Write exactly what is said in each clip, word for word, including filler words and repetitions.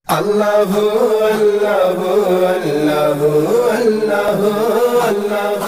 اللہ اللہ اللہ اللہ اللہ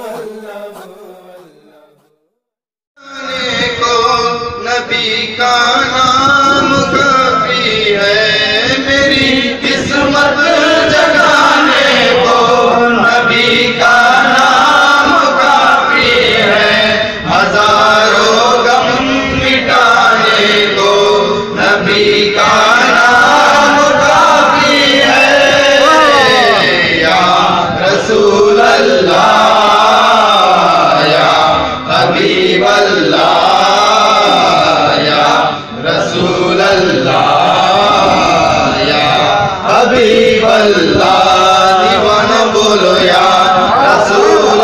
کو نبی کا نام کافی ہے، میری قسمت جگانے کو نبی کا نام کافی ہے، ہزاروں غم مٹانے کو نبی کا نام کافی ہے، یا رسول اللہ حبیب اللہ یا رسول اللہ یا حبیب اللہ، دیوانہ بولو یا رسول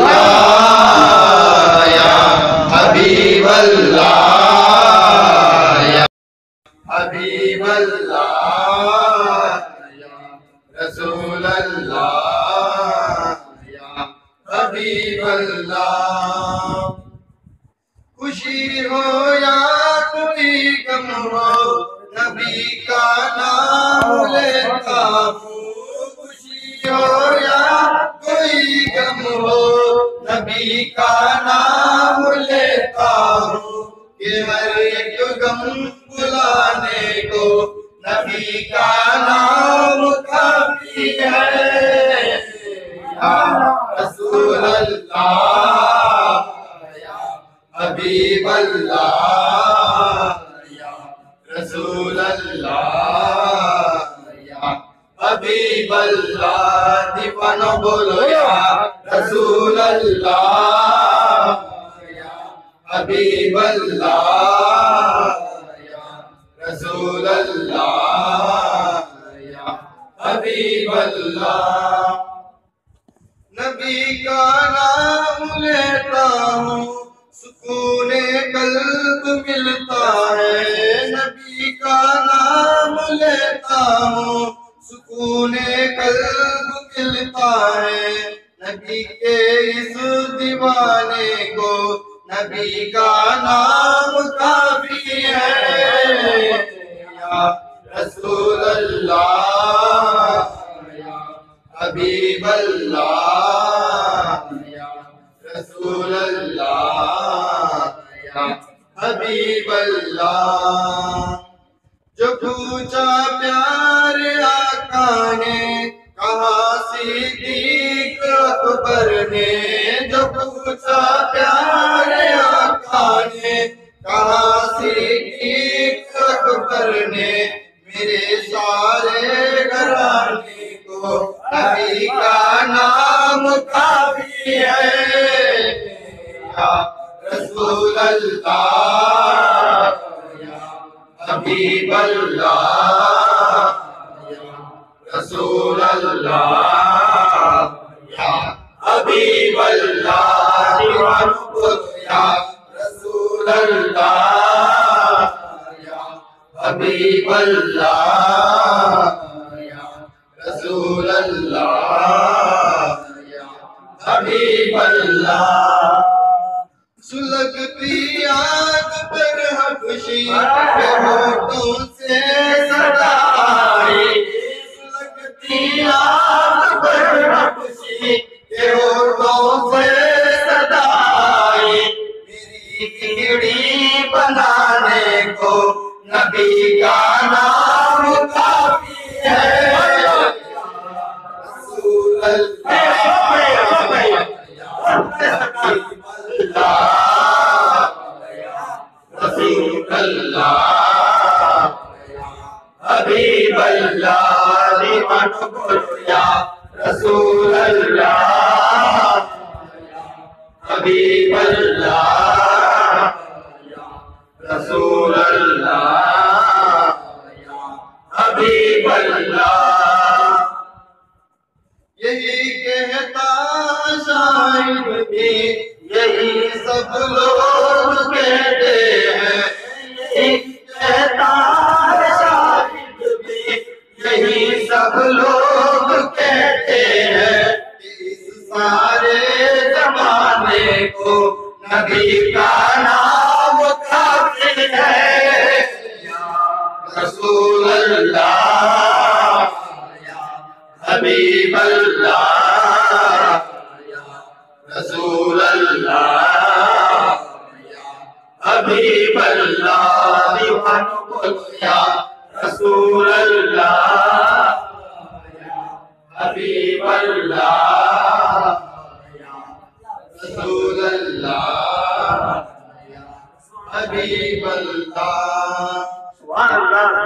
اللہ یا حبیب اللہ یا حبیب اللہ یا رسول اللہ یا حبیب اللہ، خوشی ہو یا کوئی غم ہو نبی کا نام لیتا ہوں، خوشی ہو یا کوئی غم ہو نبی کا نام لیتا ہوں، کہ ہر ایک غم بلانے کو نبی کا نام کافی ہے، یا رسول اللہ حبیب اللہ یا رسول اللہ یا حبیب اللہ، دیوانہ بولو یا رسول اللہ یا حبیب اللہ یا رسول اللہ یا حبیب اللہ، نبی کا نام لیتا ہوں سکون قلب ملتا ہے، نبی کا نام لیتا ہوں سکون قلب ملتا ہے، نبی کے اس دیوانے کو نبی کا نام کافی ہے، یا رسول اللہ یا حبیب اللہ یا رسول اللہ یا حبیب اللہ، جو پوچھا پیار آقا نے کہا صدیق اکبر نے، جو پوچھا پیار آقا نے کہا صدیق اکبر نے، میرے سارے گھرانے کو نبی کا نام کافی ہے، یا رسول اللہ یا حبیب اللہ یا رسول اللہ یا حبیب اللہ، دیوانہ بولو یا رسول اللہ یا حبیب اللہ یا رسول اللہ یا حبیب اللہ، سلگتی آگ پر حبشی کے ہونٹوں سے صدا آئی، سلگتی آگ پر حبشی کے ہونٹوں سے صدا آئی، میری کھڑی بنانے کو نبی کا نام کافی ہے، رسول اللہ رسول اللہ حبیب اللہ، دیوانہ بولو یا رسول اللہ حبیب اللہ رسول اللہ حبیب اللہ، یہی کہتا شاعر بھی یہی سب لوگ کہتے ہیں، یہی کہتا شاعر بھی یہی سب لوگ کہتے ہیں، اس سارے زمانے کو نبی کا نام کافی ہے، یا رسول اللہ حبیب اللہ رسول اللہ حبیب اللہ دیوانوں کو یا رسول اللہ حبیب اللہ رسول اللہ حبیب اللہ سبحان اللہ